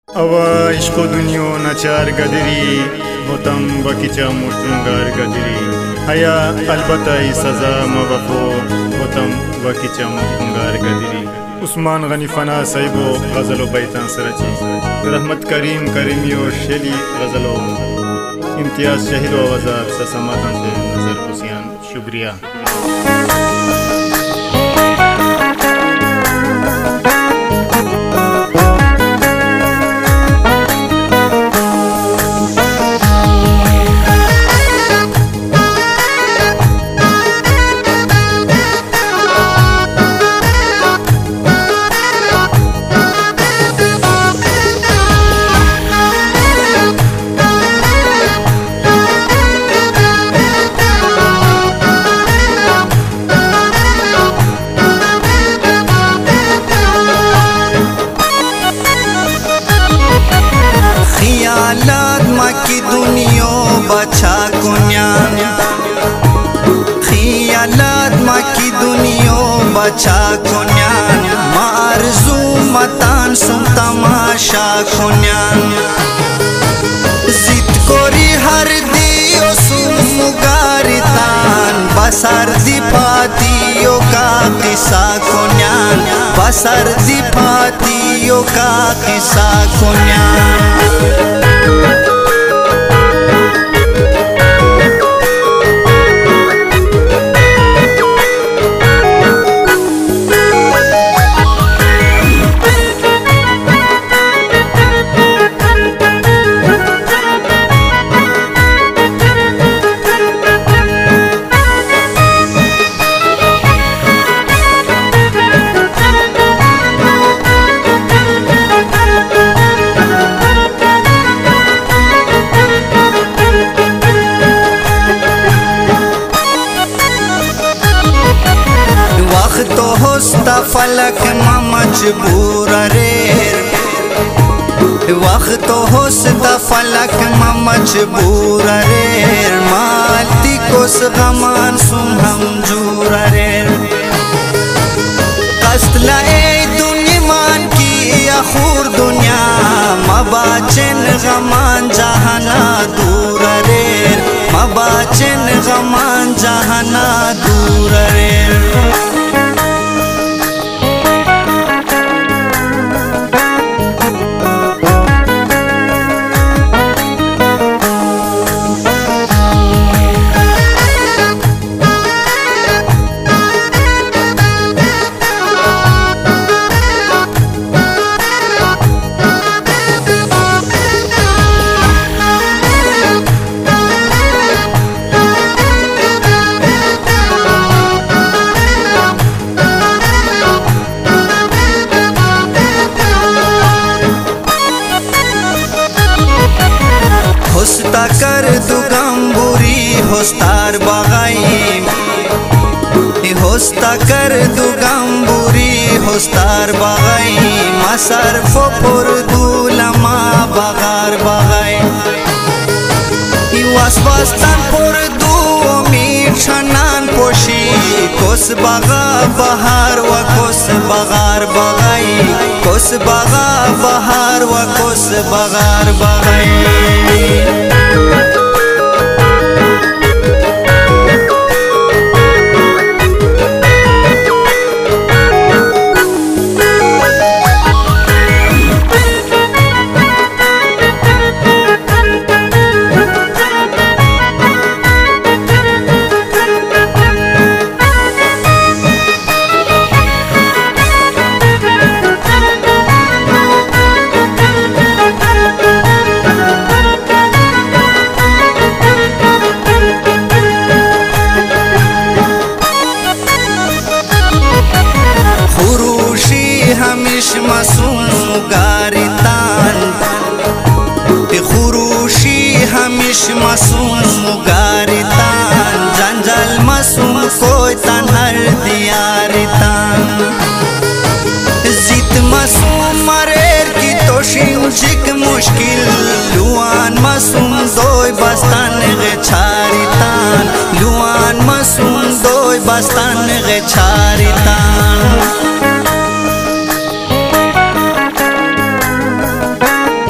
अवा इश्को दुनियो नचार गदरी होतम वकीचा मुश्तुंगार गदरी हया अलबत्ता ही सजा मवफो होतम वकीचा मुश्तुंगार गदरी। उस्मान गनी फना साहिबो गजलो बैतान सरची रहमत करीम करीमियो शेली गजलो इम्तियाज शहीद आवाज़ार ससमातन से नजर हुसैन शुक्रिया। की दुनिया बचा कुन्यान खियालात मा की दुनिया बचा कुन्यान मारजू मतान सुन तमाशा कुन्यान जित कोरी हर दियो सुमुगारितान बसर दिपातियों का किस्सा कुन्यान बसर दिपातियों का किस्सा कुन्यान। तो होस्ता फलक में मजबूर रे वक्त तो होस्ता फलक में मजबूर रे मालती कोस गमान सुन हम जूर रे कस्तला दुनिमान की अखूर दुनिया मबाचन गमान जहाना दूर रे मबाचन गमान जहाना दूर रे। होस्ता कर दुगम्बुरी होस्तार बगाई होस्ता कर दुगम्बुरी होस्तार बगाई मसर फोपुर दूलमा बगार बगाई वासवास्तान पुर दू मीठ छनान पोशी कोस बगा बहार व कोस बगार बगाई कोस बगा बहार व कोस बगार बगाई। हमिश मासूम मुगारितान खुरूशी हमिश मासूम मुगारितान जंजल मासूम कोई तनहर दियारितान जित मासूम मरेर की तोशिन जिक मुश्किल लुआन मासूम दोय बस्तान गे छारितान लुआन मासूम दोय बस्तान गे छारितान।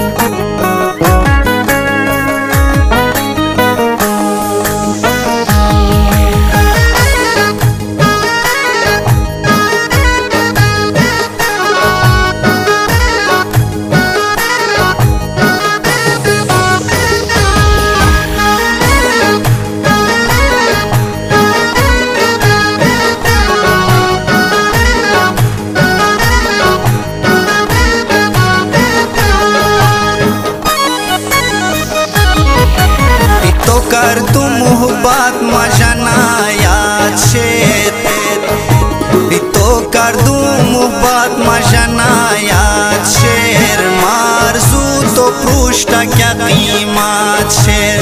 कर तू मोहब्बत मजना याद शेर तो कर दू मोहब्बत मजना याद शेर मारजू तो पृष्ठा क्या कीमत शेर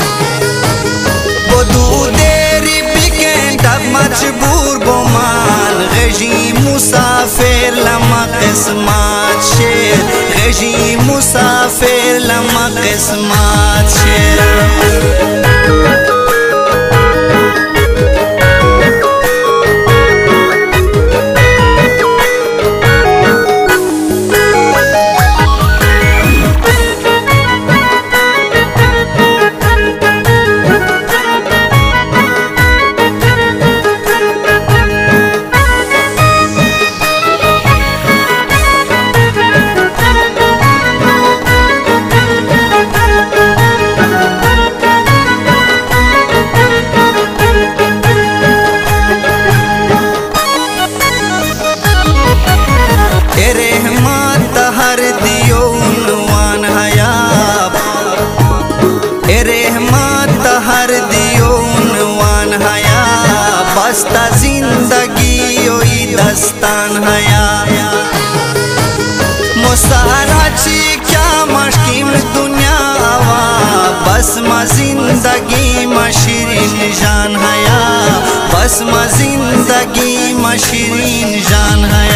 बदू देरी बिकेंड अब मजबूर बोमान गजी मुसाफिर लमा किस्मत शेर गजी मुसाफिर लमा किस्मत शेर बस्ता जिंदगी ओई दस्तान हया मुसाराची क्या मशकिल दुनिया आवा बस म जिंदगी मशीरीन जान हया बस म जिंदगी मशीरीन जान हया।